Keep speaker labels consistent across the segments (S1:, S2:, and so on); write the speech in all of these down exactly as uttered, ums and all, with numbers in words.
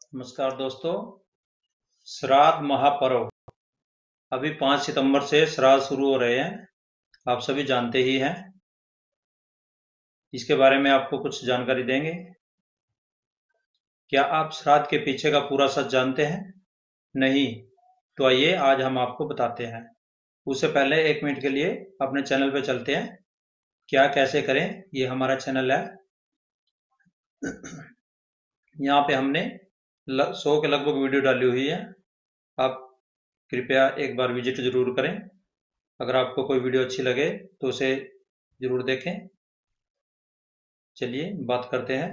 S1: नमस्कार दोस्तों। श्राद्ध महापर्व अभी पाँच सितंबर से श्राद्ध शुरू हो रहे हैं, आप सभी जानते ही हैं। इसके बारे में आपको कुछ जानकारी देंगे। क्या आप श्राद्ध के पीछे का पूरा सच जानते हैं? नहीं? तो आइए आज हम आपको बताते हैं। उससे पहले एक मिनट के लिए अपने चैनल पे चलते हैं। क्या कैसे करें, ये हमारा चैनल है। यहाँ पे हमने सौ के लगभग वीडियो डाली हुई है, आप कृपया एक बार विजिट जरूर करें। अगर आपको कोई वीडियो अच्छी लगे तो उसे जरूर देखें। चलिए बात करते हैं।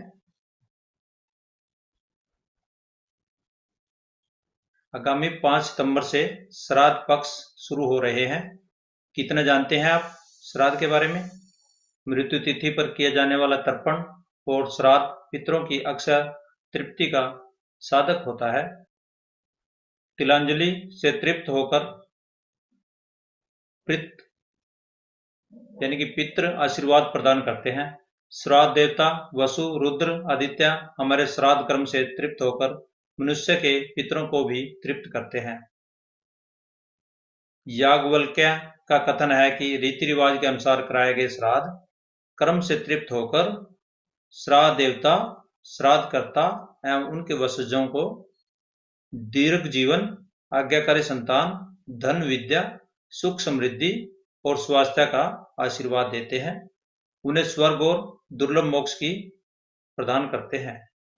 S1: आगामी पाँच सितंबर से श्राद्ध पक्ष शुरू हो रहे हैं। कितने जानते हैं आप श्राद्ध के बारे में? मृत्यु तिथि पर किया जाने वाला तर्पण और श्राद्ध पितरों की अक्षय तृप्ति का साधक होता है। तिलांजलि से तृप्त होकर पितृ यानी कि पितृ आशीर्वाद प्रदान करते हैं। श्राद्ध देवता वसु, रुद्र, आदित्य हमारे श्राद्ध कर्म से तृप्त होकर मनुष्य के पितरों को भी तृप्त करते हैं। याज्ञवल्क्य का कथन है कि रीति रिवाज के अनुसार कराए गए श्राद्ध कर्म से तृप्त होकर श्राद्ध देवता, श्राद्धकर्ता एवं उनके वंशजों को दीर्घ जीवन, आज्ञाकारी संतान, धन, विद्या, सुख, समृद्धि और स्वास्थ्य का आशीर्वाद देते हैं। उन्हें स्वर्ग और दुर्लभ मोक्ष की प्रदान करते हैं।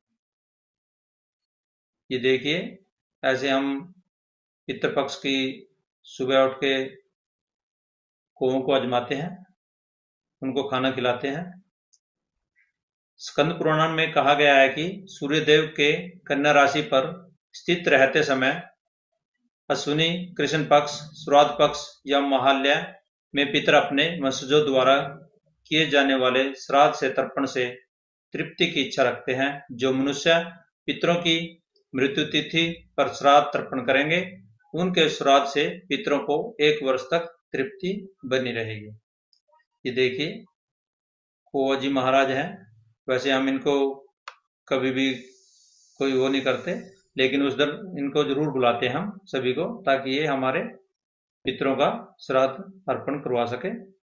S1: ये देखिए, ऐसे हम पितृपक्ष की सुबह उठ के कौओं को आजमाते हैं, उनको खाना खिलाते हैं। स्कंद पुराण में कहा गया है कि सूर्यदेव के कन्या राशि पर स्थित रहते समय अश्विनी कृष्ण पक्ष, श्राद्ध पक्ष या महालय में पितर अपने वंशजों द्वारा किए जाने वाले श्राद्ध से तर्पण से तृप्ति की इच्छा रखते हैं। जो मनुष्य पितरों की मृत्यु तिथि पर श्राद्ध तर्पण करेंगे, उनके श्राद्ध से पितरों को एक वर्ष तक तृप्ति बनी रहेगी। ये देखिए, कौआ जी महाराज हैं। वैसे हम इनको कभी भी कोई वो नहीं करते, लेकिन उस दिन इनको जरूर बुलाते हैं हम सभी को, ताकि ये हमारे पितरों का श्राद्ध अर्पण करवा सके।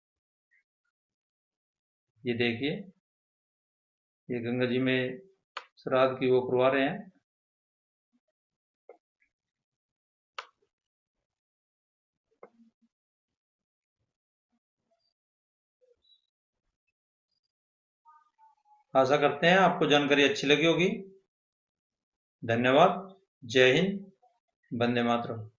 S1: ये देखिए, ये गंगा जी में श्राद्ध की वो करवा रहे हैं। आशा करते हैं आपको जानकारी अच्छी लगी होगी। धन्यवाद। जय हिंद, वंदे मातरम।